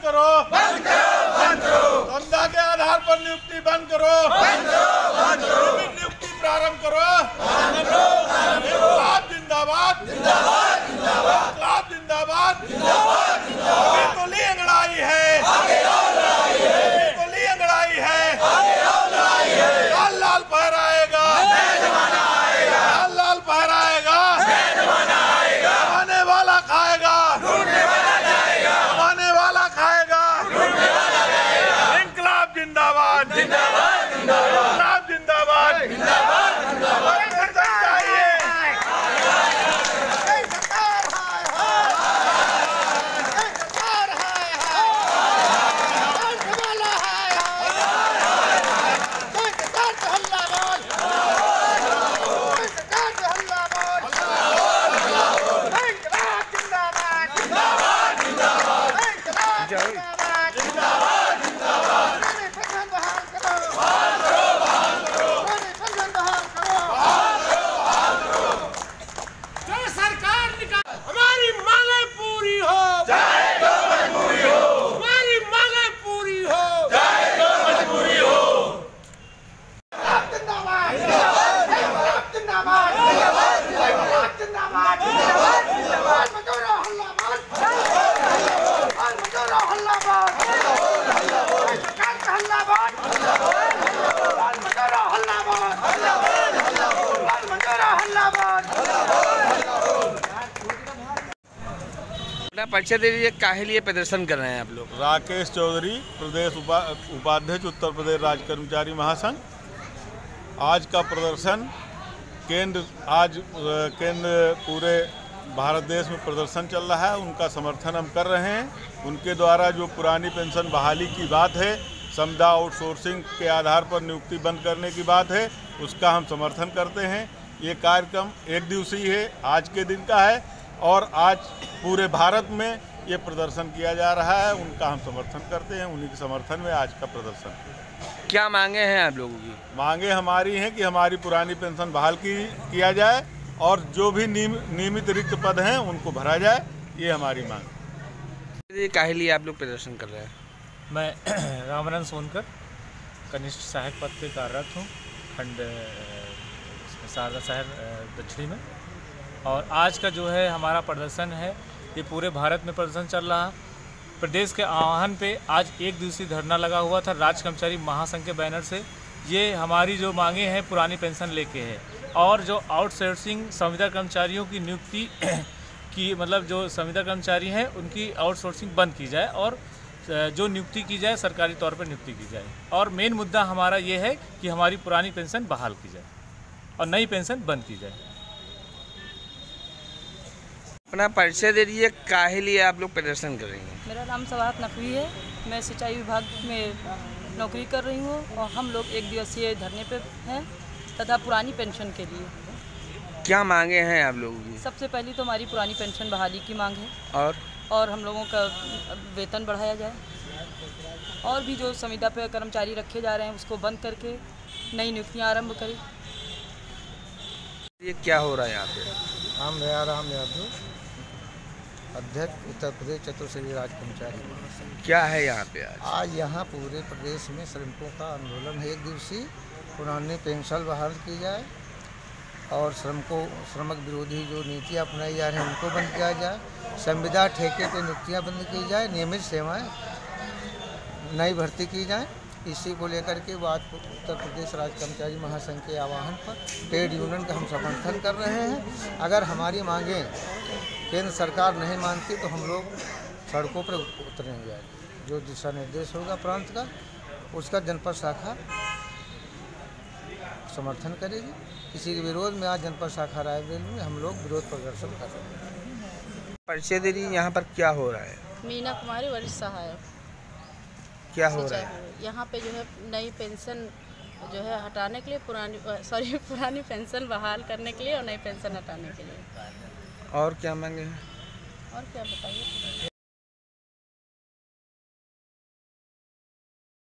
करो, बंद करो। संविदा के आधार पर नियुक्ति बंद करो, नियुक्ति प्रारंभ करो। इंकलाब जिंदाबाद, इंकलाब जिंदाबाद। अभी तो ली अंगड़ाई है, अभी तो ली अंगड़ाई है। लाल लाल फहराएगा, लाल लाल फहराएगा। खाने वाला खाएगा, खाने वाला खाएगा। इंकलाब जिंदाबाद, इंकलाब जिंदाबाद। चाहिए परिचय दे दीजिए, काहे लिए प्रदर्शन कर रहे हैं आप लोग? राकेश चौधरी, प्रदेश उपाध्यक्ष उत्तर प्रदेश राज्य कर्मचारी महासंघ। आज का प्रदर्शन केंद्र पूरे भारत देश में प्रदर्शन चल रहा है, उनका समर्थन हम कर रहे हैं। उनके द्वारा जो पुरानी पेंशन बहाली की बात है, संविदा आउटसोर्सिंग के आधार पर नियुक्ति बंद करने की बात है, उसका हम समर्थन करते हैं। ये कार्यक्रम एक दिवसीय है, आज के दिन का है और आज पूरे भारत में ये प्रदर्शन किया जा रहा है। उनका हम समर्थन करते हैं, उन्हीं के समर्थन में आज का प्रदर्शन। क्या मांगे हैं आप लोगों की? मांगे हमारी हैं कि हमारी पुरानी पेंशन बहाल किया जाए और जो भी नियमित रिक्त पद हैं उनको भरा जाए, ये हमारी मांग। काहे लिए आप लोग प्रदर्शन कर रहे हैं? मैं रामरन सोनकर कनिष्ठ सहायक पद पे कार्यरत हूँ, खंड शारदा शहर दक्षिणी में। और आज का जो है हमारा प्रदर्शन है, ये पूरे भारत में प्रदर्शन चल रहा। प्रदेश के आह्वान पे आज एक दिवसीय धरना लगा हुआ था राज्य कर्मचारी महासंघ के बैनर से। ये हमारी जो मांगे हैं पुरानी पेंशन लेके है और जो आउटसोर्सिंग संविदा कर्मचारियों की नियुक्ति की, मतलब जो संविदा कर्मचारी हैं उनकी आउटसोर्सिंग बंद की जाए और जो नियुक्ति की जाए सरकारी तौर पर नियुक्ति की जाए। और मेन मुद्दा हमारा ये है कि हमारी पुरानी पेंशन बहाल की जाए और नई पेंशन बंद की जाए। अपना परिचय दे दीजिए, काहे लिए आप लोग प्रदर्शन कर रही हैं? मेरा नाम सवाहत नकवी है, मैं सिंचाई विभाग में नौकरी कर रही हूँ और हम लोग एक दिवसीय धरने पे हैं तथा पुरानी पेंशन के लिए। क्या मांगे हैं आप लोगों की? सबसे पहली तो हमारी पुरानी पेंशन बहाली की मांग है और हम लोगों का वेतन बढ़ाया जाए और भी जो संविदा पे कर्मचारी रखे जा रहे हैं उसको बंद करके नई नियुक्तियाँ आरम्भ करें। ये क्या हो रहा है यहाँ पे? हम राम यादव, अध्यक्ष उत्तर प्रदेश चतुर्श्रेणी राज्य कर्मचारी। क्या है यहाँ पे आज यहाँ पूरे प्रदेश में श्रमिकों का आंदोलन है, एक दिवसीय। पुरानी पेंशन बहाल की जाए और श्रमिक विरोधी जो नीतियाँ अपनाई जा रही हैं उनको बंद किया जाए। संविदा ठेके पे नियुक्तियाँ बंद की जाए, नियमित सेवाएं नई भर्ती की जाए। इसी को लेकर के आज उत्तर प्रदेश राज्य कर्मचारी महासंघ के आह्वान पर ट्रेड यूनियन का हम समर्थन कर रहे हैं। अगर हमारी मांगें केंद्र सरकार नहीं मानती तो हम लोग सड़कों पर उतरेंगे। जो दिशा निर्देश होगा प्रांत का, उसका जनपद शाखा समर्थन करेगी। किसी के विरोध में आज जनपद शाखा रायबरेली में हम लोग विरोध प्रदर्शन कर रहे हैं। परिचय दे रही, यहाँ पर क्या हो रहा है? मीना कुमारी, वरिष्ठ सहायक। क्या हो रहा है यहाँ पे? जो है नई पेंशन जो है हटाने के लिए पुरानी पेंशन बहाल करने के लिए और नई पेंशन हटाने के लिए। और क्या मांगे हैं? और क्या बताइए।